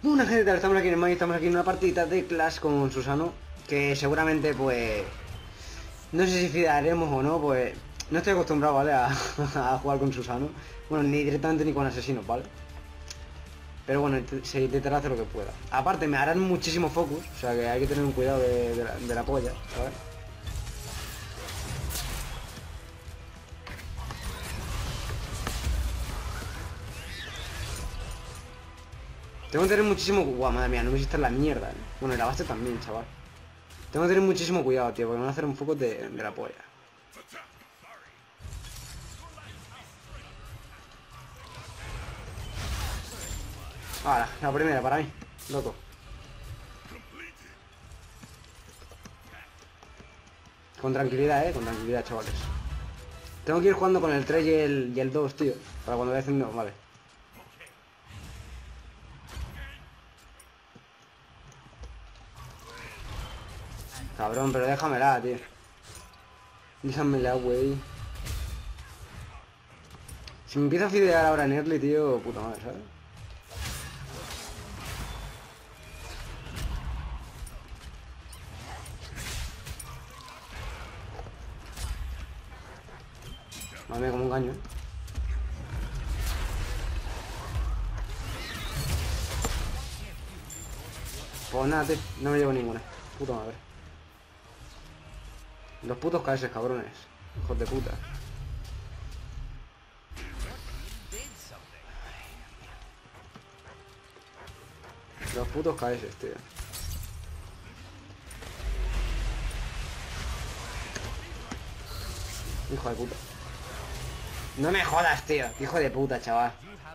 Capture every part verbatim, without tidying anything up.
Una gente, tal, estamos aquí en el Mario, estamos aquí en una partidita de Clash con Susano, que seguramente pues no sé si fidaremos o no, pues no estoy acostumbrado, ¿vale? A, a jugar con Susano. Bueno, ni directamente ni con asesinos, ¿vale? Pero bueno, se intentará hacer lo que pueda. Aparte, me harán muchísimo focus, o sea que hay que tener un cuidado de, de, la, de la polla, ¿sabes? Tengo que tener muchísimo... Guau, madre mía, no me hiciste la mierda, ¿eh? Bueno, y la base también, chaval. Tengo que tener muchísimo cuidado, tío, porque me van a hacer un foco de, de la polla. Ahora, la primera para mí, loco. Con tranquilidad, eh, con tranquilidad, chavales. Tengo que ir jugando con el tres y el, y el dos, tío. Para cuando vaya haciendo... Vale. Cabrón, pero déjamela, tío. Déjamela, güey. Si me empiezo a fidear ahora en early, tío, puta madre, ¿sabes? Madre mía, como un caño, ¿eh? Pues nada, tío, no me llevo ninguna. Puta madre. Los putos K S, cabrones. Hijos de puta. Los putos K S, tío. Hijo de puta. No me jodas, tío. Hijo de puta, chaval.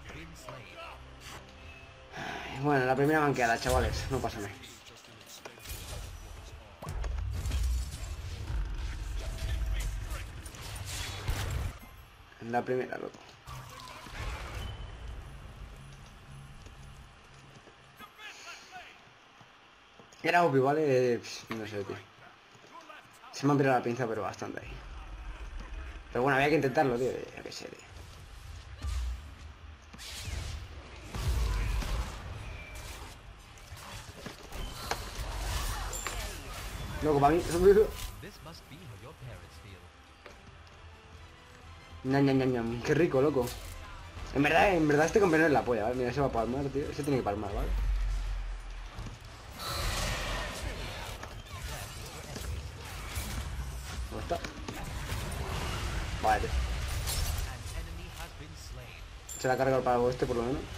Bueno, la primera manqueada, chavales. No pasa nada. La primera, loco. Era obvio, ¿vale? No sé, tío. Se me ha pirado la pinza, pero bastante ahí. Pero bueno, había que intentarlo, tío. Yo qué sé, tío. Loco, para mí... Ñam, ñam, ñam, ñam. Qué rico, loco. En verdad, en verdad este compañero es la polla, ¿vale? Mira, se va a palmar, tío. Ese tiene que palmar, ¿vale? ¿Dónde está? Vale, tío. Se la carga el pavo este, por lo menos.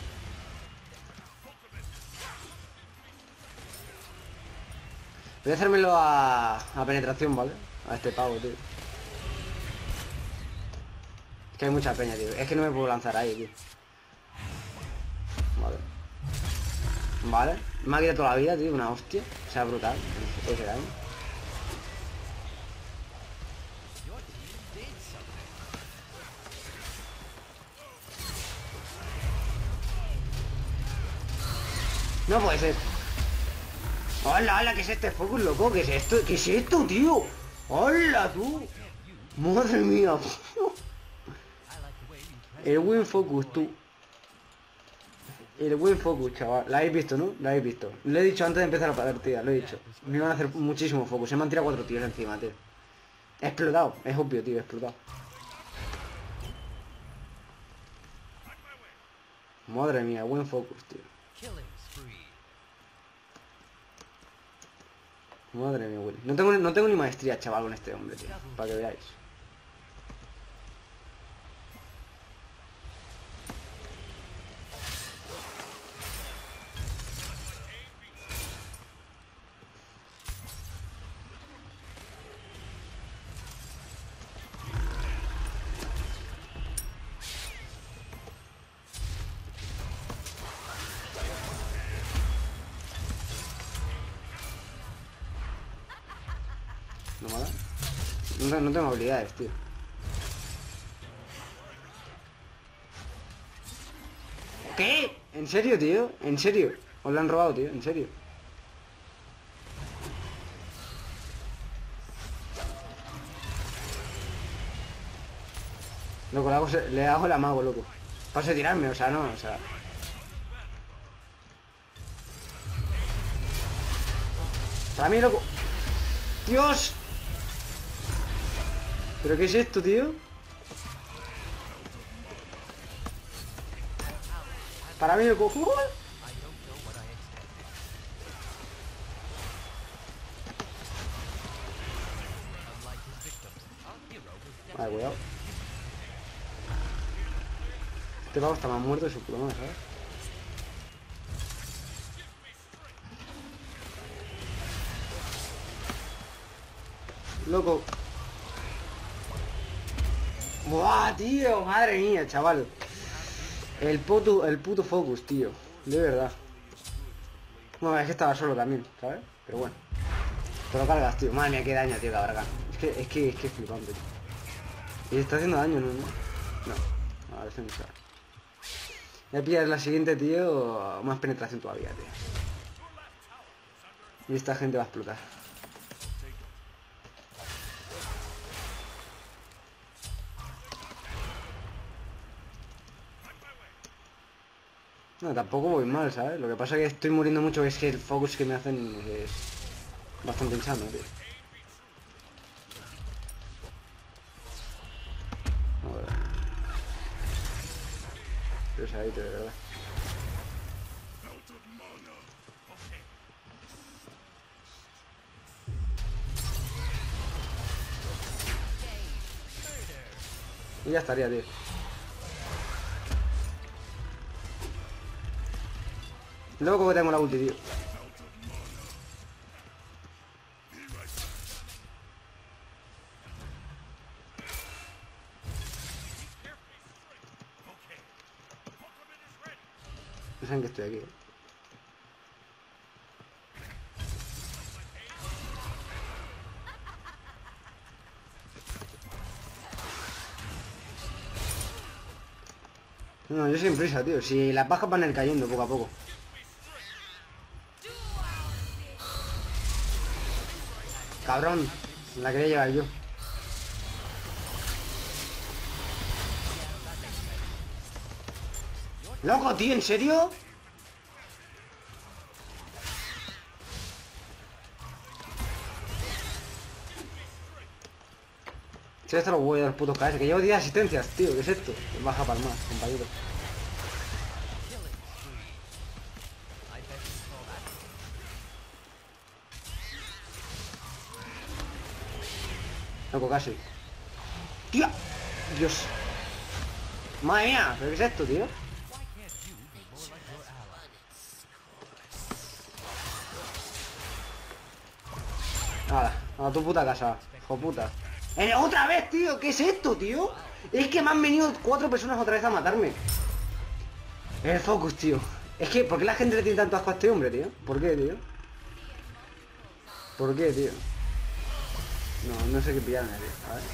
Voy a hacérmelo a, a penetración, ¿vale? A este pavo, tío. Es que hay mucha peña, tío. Es que no me puedo lanzar ahí, tío. Vale. Vale. Me ha quitado toda la vida, tío. Una hostia. O sea, brutal. Ese daño. No puede ser. ¡Hola, hola! ¿Qué es este focus, loco? ¿Qué es esto? ¿Qué es esto, tío? ¡Hola, tú! ¡Madre mía! El Win Focus, tú. El Win Focus, chaval. La habéis visto, ¿no? La habéis visto. Lo he dicho antes de empezar la partida, lo he dicho. Me iban a hacer muchísimo focus. Se me han tirado cuatro tiros encima, tío. He explotado. Es obvio, tío. He explotado. Madre mía, buen focus, tío. Madre mía, Willy. No tengo, no tengo ni maestría, chaval, con este hombre, tío. Para que veáis. No me da. No, no tengo habilidades, tío. ¿Qué? ¿En serio, tío? ¿En serio? ¿Os lo han robado, tío? ¿En serio? Loco, le hago, le hago el amago, loco. Paso de tirarme, o sea, no, o sea. Para mí, loco. ¡Dios! ¿Pero qué es esto, tío? Para mí, loco. ¡Uh! Vale, cuidado. Este pavo está más muerto de su puta madre, ¿sabes? Loco. Buah, tío, madre mía, chaval. El puto, el puto focus, tío. De verdad. Bueno, es que estaba solo también, ¿sabes? Pero bueno. Te lo cargas, tío. Madre mía, qué daño, tío, cabrón. Es que, es que, es que es flipante, tío. Y está haciendo daño, ¿no? No. A ver, se me sale. Voy a pillar la siguiente, tío. Más penetración todavía, tío. Y esta gente va a explotar. No, tampoco voy mal, ¿sabes? Lo que pasa es que estoy muriendo mucho, es que el focus que me hacen es bastante insano, tío. A ver. Pesadito, de verdad. Y ya estaría, tío. Luego que tengo la ulti, tío. No saben que estoy aquí, ¿eh? No, yo sin prisa, tío. Si las bajas van a ir cayendo poco a poco. Cabrón, la quería llevar yo. Loco, tío, ¿en serio? Si esto lo voy a dar putos K S, que llevo diez asistencias, tío. ¿Qué es esto? Baja palma, compañero. Loco, casi. ¡Tío! Dios. Madre mía, ¿pero qué es esto, tío? Nada, a tu puta casa, hijo puta. ¡Eh, otra vez, tío! ¿Qué es esto, tío? Es que me han venido cuatro personas otra vez a matarme. El focus, tío. Es que, ¿por qué la gente le tiene tanto asco a este hombre, tío? ¿Por qué, tío? ¿Por qué, tío? No, no sé qué pillarme, tío. A ver.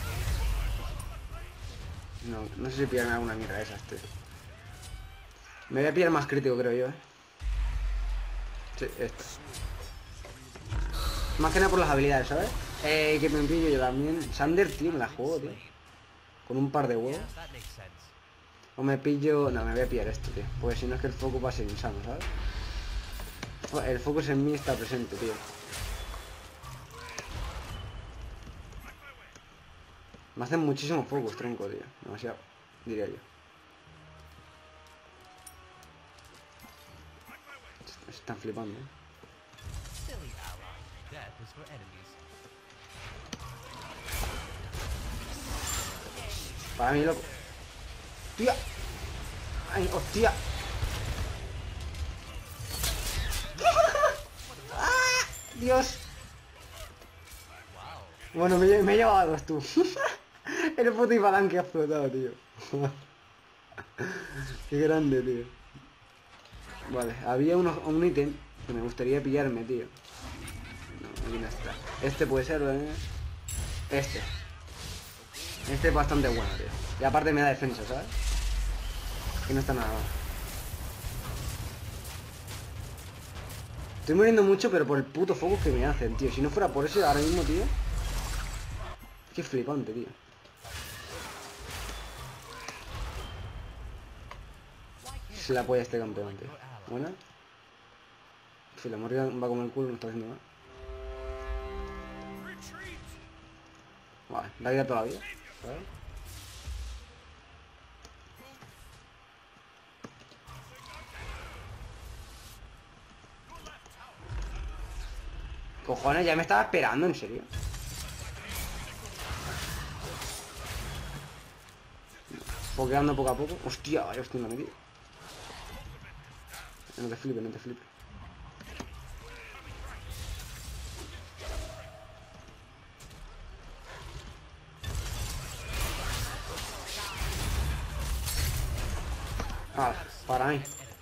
No, no sé si pillarme alguna mierda de esas, tío. Me voy a pillar más crítico, creo yo, eh. Sí, esta. Más que nada por las habilidades, ¿sabes? Eh, que me pillo yo también. Sander, tío, me la juego, tío. Con un par de huevos. O me pillo... No, me voy a pillar esto, tío. Porque si no es que el focus va a ser insano, ¿sabes? Oh, el focus en mí está presente, tío. Me hacen muchísimo focus, tronco, tío. Demasiado, diría yo. Se están flipando, ¿eh? Para mí, loco. ¡Tía! ¡Ay, hostia! ¡Ah! ¡Dios! Bueno, me, me he llevado a dos, tú. El puto Ipadán que ha explotado, tío. Qué grande, tío. Vale, había uno, un ítem que me gustaría pillarme, tío. No, aquí no está. Este puede ser, ¿eh? Este. Este es bastante bueno, tío. Y aparte me da defensa, ¿sabes? Que no está nada mal. Estoy muriendo mucho, pero por el puto focus que me hacen, tío. Si no fuera por eso ahora mismo, tío. Qué flipante, tío. Se la apoya este campeón, tío. Buena. Si la morrida va como el culo, no está haciendo nada. Vale, la vida todavía. ¿Vale? Cojones, ya me estaba esperando, en serio. Pokeando poco a poco. Hostia, vaya hostia, me he metido. No te flipes, no te flipes. Ah, para mí.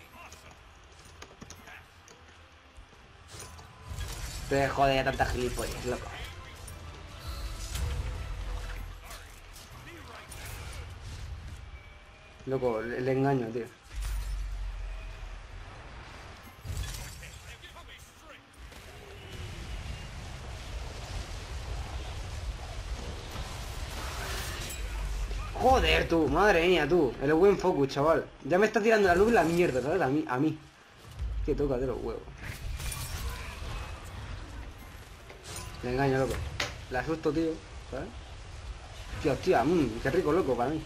Te jode tanta gilipollas, loco. Loco, le, le engaño, tío. Joder, tú, madre mía, tú. El buen focus, chaval. Ya me está tirando la nube la mierda, ¿sabes? A mí, a mí. Que toca de los huevos. Le engaño, loco. Le asusto, tío, ¿sabes? Tío, hostia, mmm, qué rico, loco, para mí.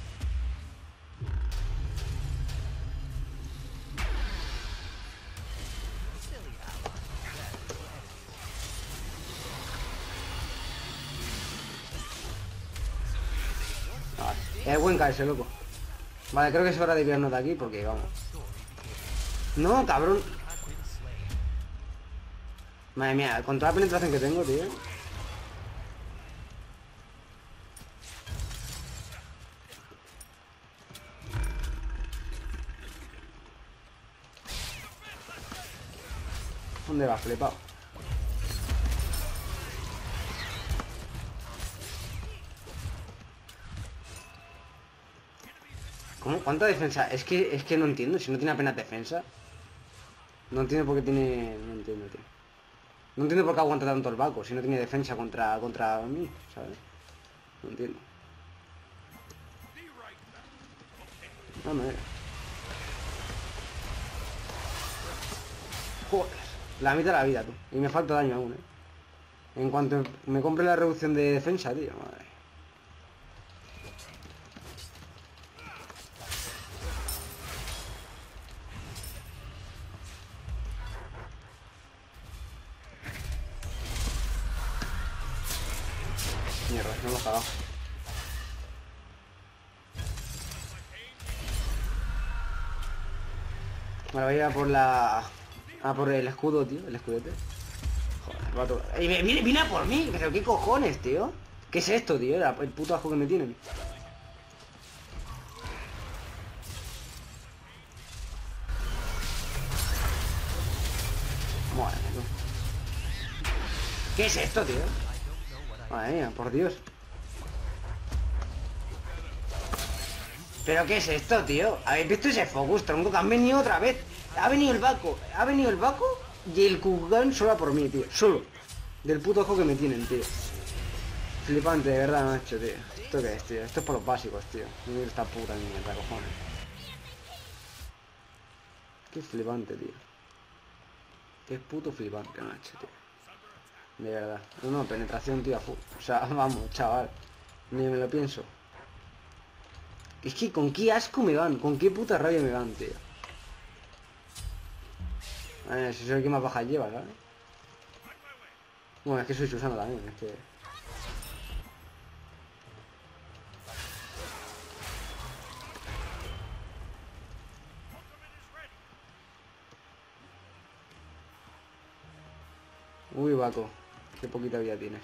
Vale, es buen caerse, loco. Vale, creo que es hora de irnos de aquí porque, vamos. No, cabrón. Madre mía, con toda la penetración que tengo, tío. ¿Dónde va, flipado? ¿Cómo? ¿Cuánta defensa? Es que, es que no entiendo, si no tiene apenas defensa. No entiendo por qué tiene... No entiendo, tío. No entiendo por qué aguanta tanto el Baco si no tiene defensa contra, contra mí, ¿sabes? No entiendo. No me... Joder, la mitad de la vida, tú. Y me falta daño aún, eh. En cuanto me compre la reducción de defensa, tío, madre. Mierda, no lo he cagado. Vale, voy a ir a por la... A por el escudo, tío, el escudete. Joder, vato. ¡Ey, viene, viene a por mí! ¿Pero qué cojones, tío? ¿Qué es esto, tío? El puto ajo que me tienen. Madre mía. ¿Qué es esto, tío? Madre mía, por Dios. ¿Pero qué es esto, tío? ¿Habéis visto ese focus, tronco? Que han venido otra vez. Ha venido el Baco. Ha venido el Baco y el Kugan solo por mí, tío. Solo. Del puto ojo que me tienen, tío. Flipante, de verdad, macho, tío. ¿Esto qué es, tío? Esto es por los básicos, tío. Mira esta puta mierda, cojones. Qué flipante, tío. Qué puto flipante, macho, tío. De verdad. No, no, penetración, tío, a full. O sea, vamos, chaval. Ni me lo pienso. Es que con qué asco me van. Con qué puta rabia me van, tío. A ver, si soy el que más bajas lleva, ¿sabes? Bueno, es que soy Susano también, es que... Uy, Baco, qué poquita vida tienes.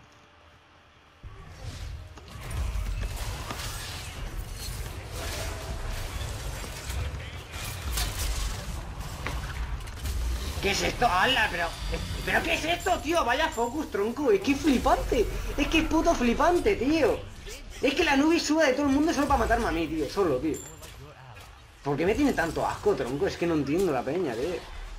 ¿Qué es esto? ¡Hala! Pero... ¿Pero qué es esto, tío? Vaya focus, tronco. Es que es flipante. Es que es puto flipante, tío. Es que la nube suba de todo el mundo solo para matarme a mí, tío. Solo, tío. ¿Por qué me tiene tanto asco, tronco? Es que no entiendo la peña, tío.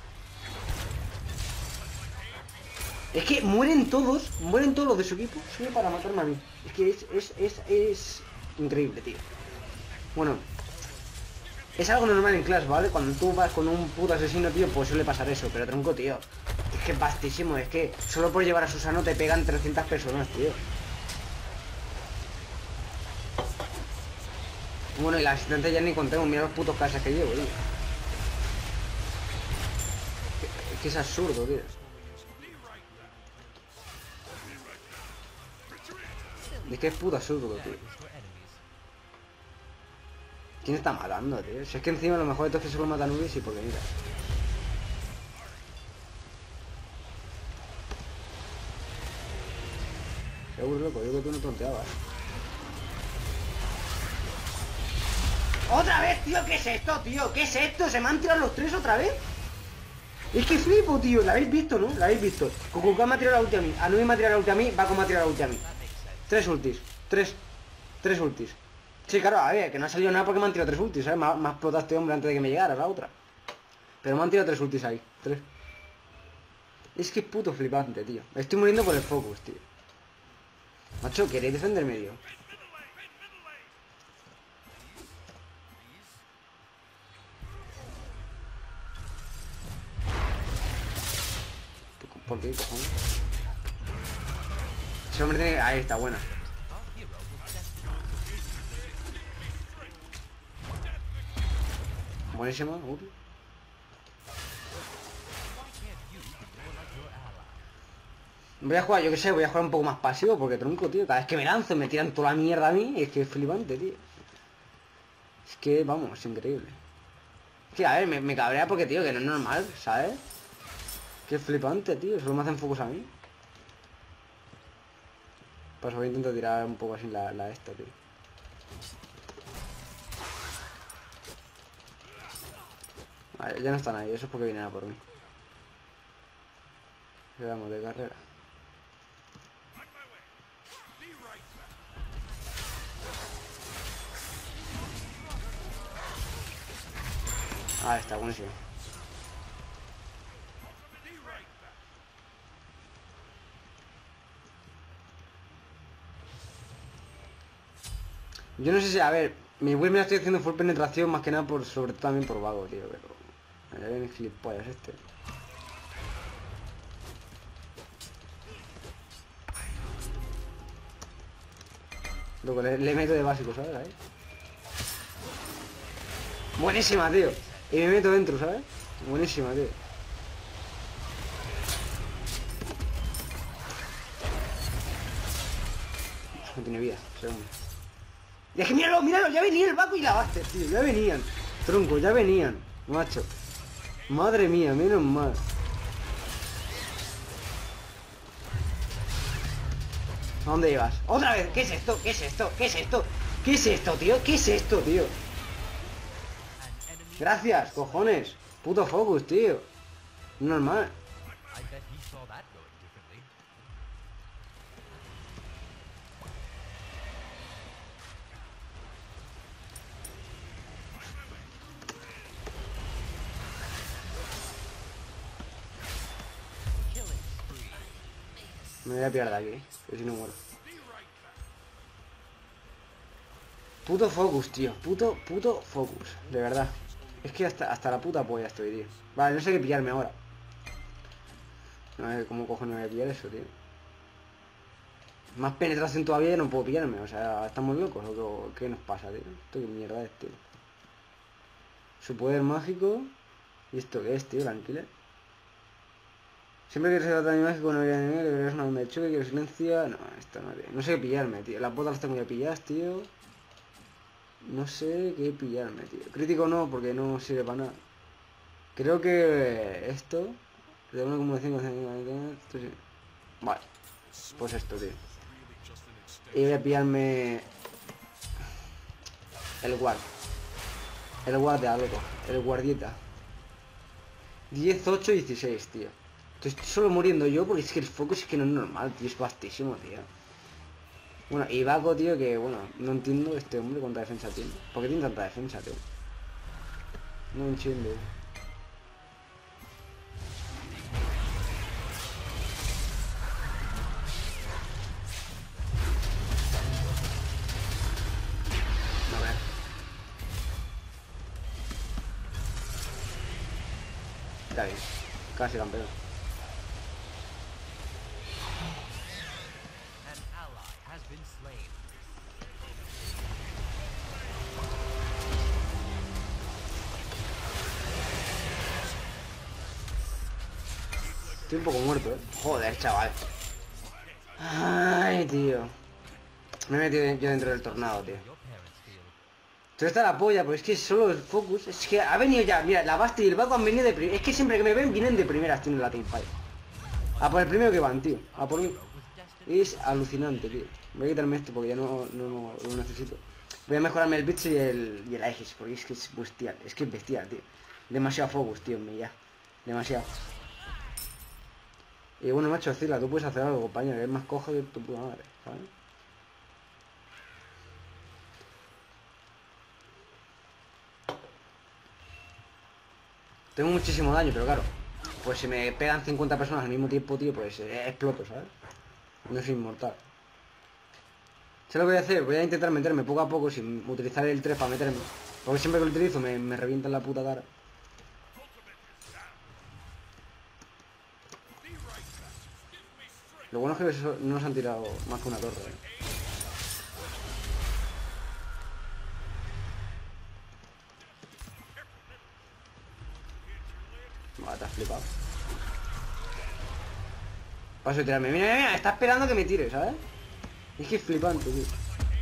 Es que mueren todos, mueren todos los de su equipo solo para matarme a mí. Es que es, es, es, es increíble, tío. Bueno, es algo normal en Clash, ¿vale? Cuando tú vas con un puto asesino, tío, pues suele pasar eso. Pero tronco, tío, es que es vastísimo. Es que solo por llevar a Susano te pegan trescientas personas, tío. Bueno, y la asistente ya ni contemos, mira los putos cases que llevo, tío. Es que es absurdo, tío. Es que es puto absurdo, tío. ¿Quién está matando, tío? Si es que encima lo mejor de todo es que solo mata a Nubis y porque mira. Seguro, loco, yo que tú no tonteabas. ¡Otra vez, tío! ¿Qué es esto, tío? ¿Qué es esto? ¿Se me han tirado los tres otra vez? Es que flipo, tío. ¿La habéis visto, no? ¿La habéis visto? Kukulkan me ha tirado la ulti a mí. Anubis me ha tirado la ulti a mí. Baco me ha tirado la ulti a mí. Tres ultis. Tres. Tres ultis. Sí, claro, a ver, que no ha salido nada porque me han tirado tres ultis, ¿sabes? Me ha, me ha explotado este hombre antes de que me llegara la otra. Pero me han tirado tres ultis ahí. Tres. Es que es puto flipante, tío. Estoy muriendo por el focus, tío. Macho, ¿queréis defender medio? ¿Por qué, cojones? Ese hombre tiene... Ahí está, buena. Buenísimo, uh. Voy a jugar, yo que sé, voy a jugar un poco más pasivo porque tronco, tío. Cada vez que me lanzo me tiran toda la mierda a mí. Es que es flipante, tío. Es que, vamos, es increíble. Que, a ver, me, me cabrea porque, tío, que no es normal, ¿sabes? Qué flipante, tío. Solo me hacen focus a mí. Pues voy a intentar tirar un poco así la, la esta, tío. Vale, ya no están ahí. Eso es porque vienen a por mí. Quedamos de carrera. Ah, está buenísimo. Yo no sé si, a ver, mi build me la estoy haciendo full penetración más que nada por, sobre todo también por vago, tío, pero... Allá viene el gilipollas este. Luego le, le meto de básico, ¿sabes? Ahí. Buenísima, tío. Y me meto dentro, ¿sabes? Buenísima, tío. No tiene vida, segundo. Y es que míralo, míralo, ya venía el Baco y la Buster, tío. Ya venían. Tronco, ya venían, macho. Madre mía, menos mal. ¿A dónde llevas? ¡Otra vez! ¿Qué es esto? ¿Qué es esto? ¿Qué es esto? ¿Qué es esto, tío? ¿Qué es esto, tío? Gracias, cojones. Puto focus, tío. Normal. Me voy a pillar de aquí, que si no muero. Puto focus, tío. Puto, puto focus. De verdad. Es que hasta, hasta la puta polla estoy, tío. Vale, no sé qué pillarme ahora. No sé cómo cojones me voy a pillar eso, tío. Más penetración todavía no puedo pillarme. O sea, ¿estamos locos o qué nos pasa, tío? Esto qué mierda es, tío. Su poder mágico. ¿Y esto qué es, tío? Tranquila. Siempre que se trata de mágico no había enemigo, que es una onda de choque, quiero silencia. No, esto no es. No sé qué pillarme, tío. Las botas las tengo ya pilladas, tío. No sé qué pillarme, tío. Crítico no, porque no sirve para nada. Creo que esto de una acumulación con... Vale. Pues esto, tío. Y voy a pillarme el guard. El guardia, loco. El guardieta. diez, ocho, dieciséis, tío. Estoy solo muriendo yo porque es que el focus es que no es normal, tío. Es vastísimo, tío. Bueno, y Baco, tío, que bueno, no entiendo este hombre cuánta defensa tiene. ¿Por qué tiene tanta defensa, tío? No entiendo. A ver. Está bien. Casi campeón. Estoy un poco muerto, eh. Joder, chaval. Ay, tío. Me he metido yo dentro del tornado, tío. Esto está la polla, pues es que solo el focus. Es que ha venido ya, mira, la Basti y el Baco han venido de primera. Es que siempre que me ven, vienen de primeras, tío, en la teamfight. A por el primero que van, tío. A por mí. Es alucinante, tío. Voy a quitarme esto porque ya no, no, no lo necesito. Voy a mejorarme el Blitz y el, y el Aegis, porque es que es bestial. Es que es bestial, tío. Demasiado focus, tío, me ya. Demasiado. Y bueno, macho, Zila, tú puedes hacer algo, compañero, que es más cojo que tu puta madre, ¿sabes? Tengo muchísimo daño, pero claro, pues si me pegan cincuenta personas al mismo tiempo, tío, pues eh, exploto, ¿sabes? No soy inmortal. ¿Sabes lo que voy a hacer? Voy a intentar meterme poco a poco sin utilizar el tres para meterme. Porque siempre que lo utilizo me, me revientan la puta cara. Lo bueno es que eso no nos han tirado más que una torre, ¿eh? Vale, te has flipado. Paso de tirarme. Mira, mira, mira, está esperando que me tire, ¿sabes? Es que es flipante, tío.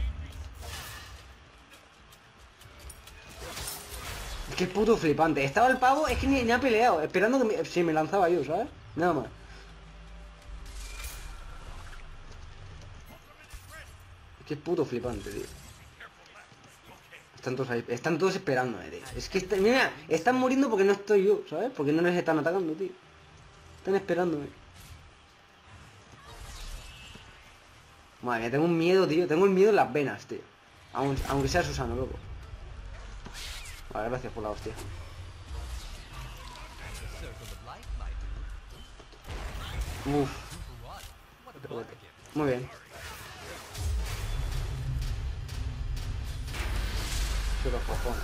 Es que es puto flipante. Estaba el pavo, es que ni, ni ha peleado, esperando que me... Sí, me lanzaba yo, ¿sabes? Nada más. Es que es puto flipante, tío. Están todos ahí, están todos esperándome, tío. Es que, está, mira, están muriendo porque no estoy yo, ¿sabes? Porque no les están atacando, tío. Están esperándome. Madre mía, tengo un miedo, tío. Tengo el miedo en las venas, tío. Aunque, aunque sea Susano, loco. Vale, gracias por la hostia. Uff. Muy bien. Que los cojones.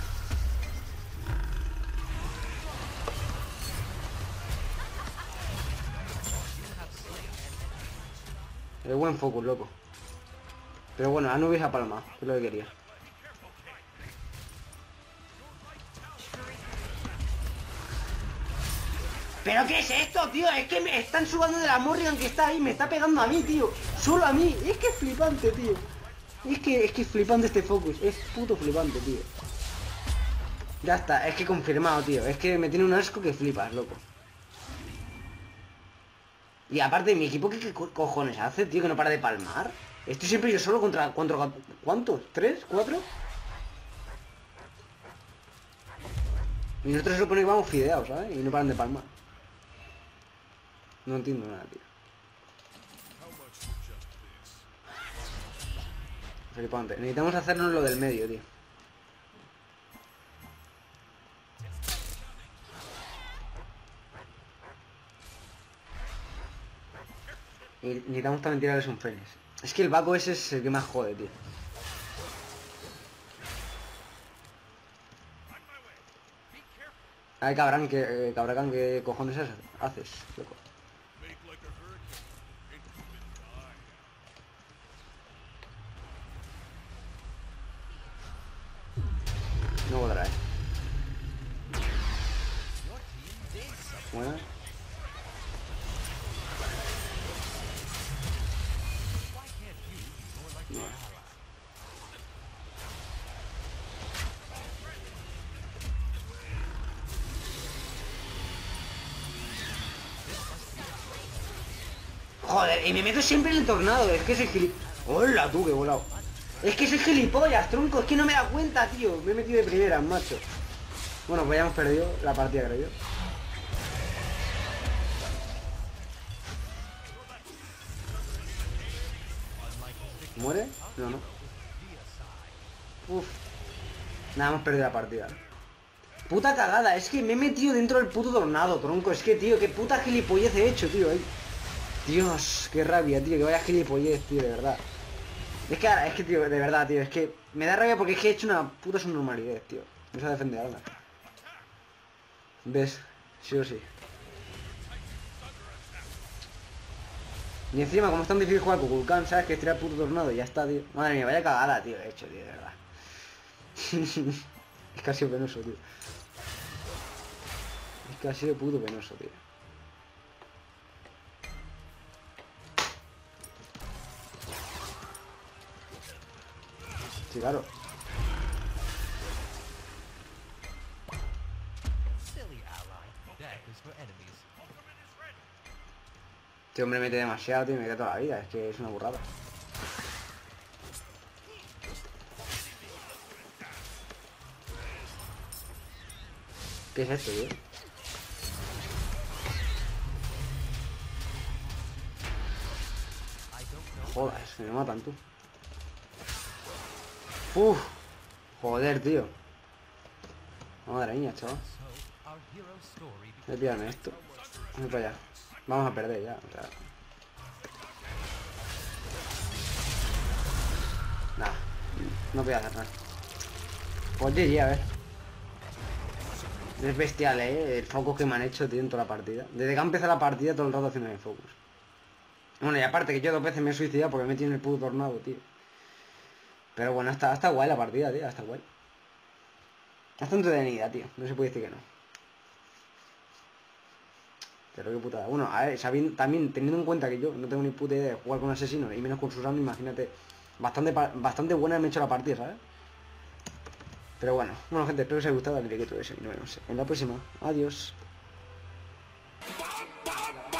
Es buen focus, loco. Pero bueno, Anubis a palma, que es lo que quería. ¿Pero qué es esto, tío? Es que me están sudando de la Morrigan que está ahí, me está pegando a mí, tío. Solo a mí. Es que es flipante, tío. Es que es que es flipante este focus. Es puto flipante, tío. Ya está, es que confirmado, tío. Es que me tiene un asco que flipas, loco. Y aparte, mi equipo, ¿qué, qué co cojones hace, tío? Que no para de palmar. Estoy siempre yo solo contra... contra ¿cuántos? ¿Tres? ¿Cuatro? Y nosotros se supone que vamos fideados, ¿sabes? Y no paran de palmar. No entiendo nada, tío. Flipante. Necesitamos hacernos lo del medio, tío. Y necesitamos también tirarles un Fénix. Es que el Baco ese es el que más jode, tío. Ay, cabrón, que eh, cabrón, ¿qué cojones haces, loco? No podrá, eh. Buena. No. Joder, y me meto siempre en el tornado, es que soy gilipollas. ¡Hola tú, que he volado! Es que soy gilipollas, tronco, es que no me da cuenta, tío. Me he metido de primeras, macho. Bueno, pues ya hemos perdido la partida, creo yo. ¿Muere? No, no. Uf. Nada, hemos perdido la partida. Puta cagada, es que me he metido dentro del puto tornado, tronco. Es que, tío, qué puta gilipollez he hecho, tío, ahí. Dios, qué rabia, tío, que vaya gilipollez, tío, de verdad. Es que, es que, tío, de verdad, tío, es que me da rabia porque es que he hecho una puta subnormalidad, tío. No sé defender ahora. ¿Ves? Sí o sí. Y encima, como es tan difícil jugar con Vulcan, ¿sabes? Que es tirar puto tornado y ya está, tío. Madre mía, vaya cagada, tío, he hecho, tío, de verdad. Es que ha sido penoso, tío. Es que ha sido puto penoso, tío. Sí, claro. Este hombre mete demasiado, tío, me queda toda la vida. Es que es una burrada. ¿Qué es esto, tío? Joder, es que me matan, tú. Uf. Joder, tío. Madre mía, chaval. Voy a pillarme esto. Voy para allá. Vamos a perder ya, o sea. Nada. No voy a hacer nada. Pues G G, a ver. Es bestial, eh. El focus que me han hecho, tío, en toda la partida. Desde que ha empezado la partida, todo el rato haciendo el focus. Bueno, y aparte que yo dos veces me he suicidado porque me tiene el puto tornado, tío. Pero bueno, está, está guay la partida, tío. Está guay. Está entretenida, tío. No se puede decir que no. Pero qué putada. Bueno, a ver, sabiendo, también teniendo en cuenta que yo no tengo ni puta idea de jugar con asesinos y menos con Susano, imagínate. Bastante, bastante buena me he hecho la partida, ¿sabes? Pero bueno, bueno gente, espero que os haya gustado el directo de eso y nos vemos en la próxima. Adiós.